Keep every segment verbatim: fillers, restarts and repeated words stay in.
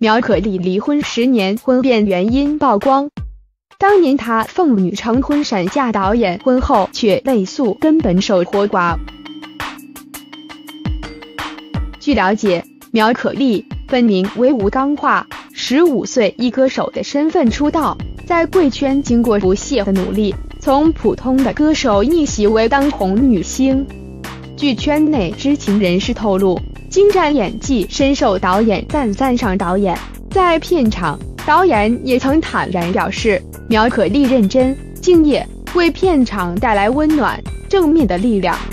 苗可丽离婚十年，婚变原因曝光。当年她奉女成婚闪嫁导演，婚后却泪诉根本守活寡。据了解，苗可丽本名为吴刚桦，十五岁以歌手的身份出道，在贵圈经过不懈的努力，从普通的歌手逆袭为当红女星。据圈内知情人士透露，精湛演技深受导演赞赞赏。导演在片场，导演也曾坦然表示，苗可丽认真敬业，为片场带来温暖正面的力量。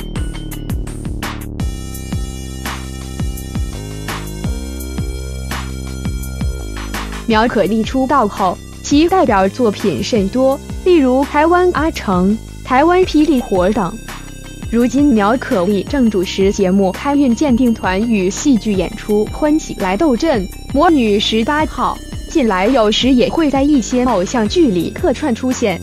苗可丽出道后，其代表作品甚多，例如《台湾阿成》、《台湾霹雳火》等。如今苗可丽正主持节目《开运鉴定团》与戏剧演出《欢喜来斗阵》《魔女十八号》，近来有时也会在一些偶像剧里客串出现。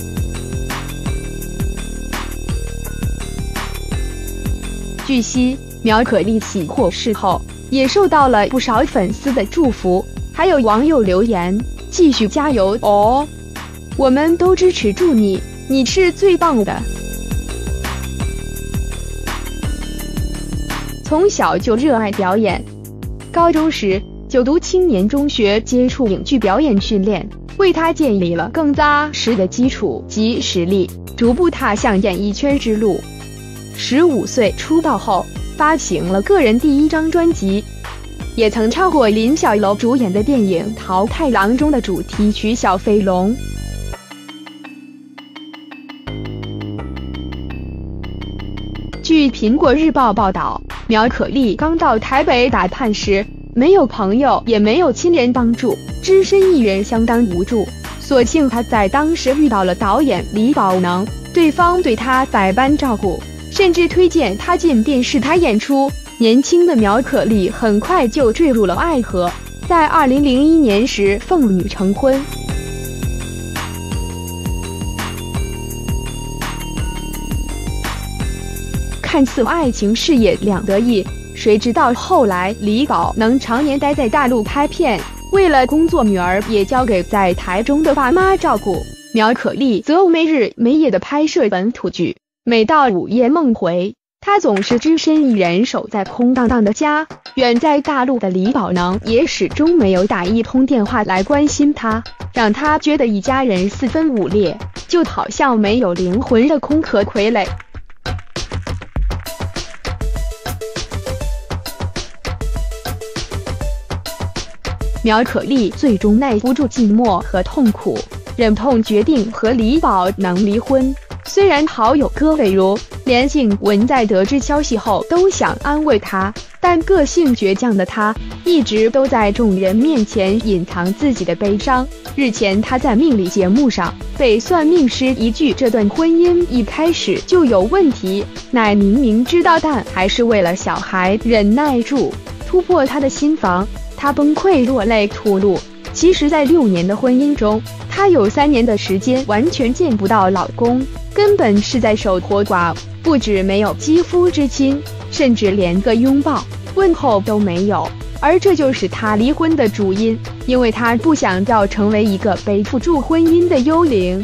据悉，苗可丽喜获释后，也受到了不少粉丝的祝福，还有网友留言：“继续加油哦，我们都支持住你，你是最棒的。”从小就热爱表演，高中时就读青年中学，接触影剧表演训练，为他建立了更扎实的基础及实力，逐步踏向演艺圈之路。十五岁出道后，发行了个人第一张专辑，也曾唱过林小楼主演的电影《桃太郎》中的主题曲《小飞龙》。据苹果日报报道，苗可丽刚到台北打判时，没有朋友，也没有亲人帮助，只身一人相当无助。所幸她在当时遇到了导演李宝能，对方对她百般照顾，甚至推荐她进电视台演出。年轻的苗可丽很快就坠入了爱河，在二零零一年时奉女成婚。看似爱情事业两得意，谁知道后来李宝能常年待在大陆拍片，为了工作，女儿也交给在台中的爸妈照顾，苗可丽则没日没夜地拍摄本土剧。每到午夜梦回，她总是只身一人守在空荡荡的家，远在大陆的李宝能也始终没有打一通电话来关心她，让她觉得一家人四分五裂，就好像没有灵魂的空壳傀儡。苗可丽最终耐不住寂寞和痛苦，忍痛决定和李宝能离婚。虽然好友葛伟如、连静雯在得知消息后都想安慰她，但个性倔强的她一直都在众人面前隐藏自己的悲伤。日前，她在命理节目上被算命师一句“这段婚姻一开始就有问题，乃明明知道，但还是为了小孩忍耐住”，突破她的心防。她崩溃落泪吐露，其实在六年的婚姻中，她有三年的时间完全见不到老公，根本是在守活寡，不止没有肌肤之亲，甚至连个拥抱问候都没有。而这就是她离婚的主因，因为她不想要成为一个背负住婚姻的幽灵。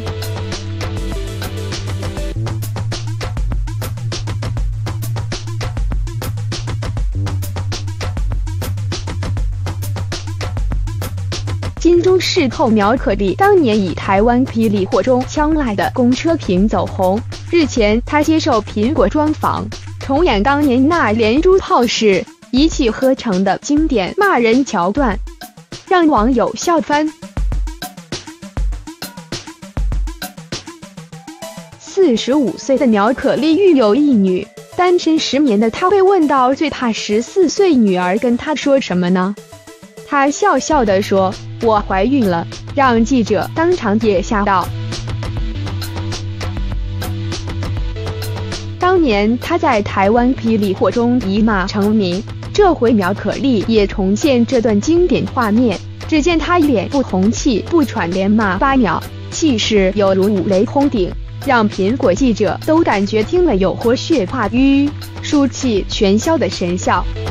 金钟视后，苗可丽当年以台湾霹雳火中枪来的公车屏走红。日前，她接受苹果专访，重演当年那连珠炮时一气呵成的经典骂人桥段，让网友笑翻。四十五岁的苗可丽育有一女，单身十年的她被问到最怕十四岁女儿跟她说什么呢？她笑笑地说：“我怀孕了。”让记者当场也吓到。当年她在台湾霹雳火中一骂成名，这回苗可丽也重现这段经典画面。只见她脸不红气不喘，连骂八秒，气势犹如五雷轰顶，让苹果记者都感觉听了有活血化瘀、舒气全消的神效。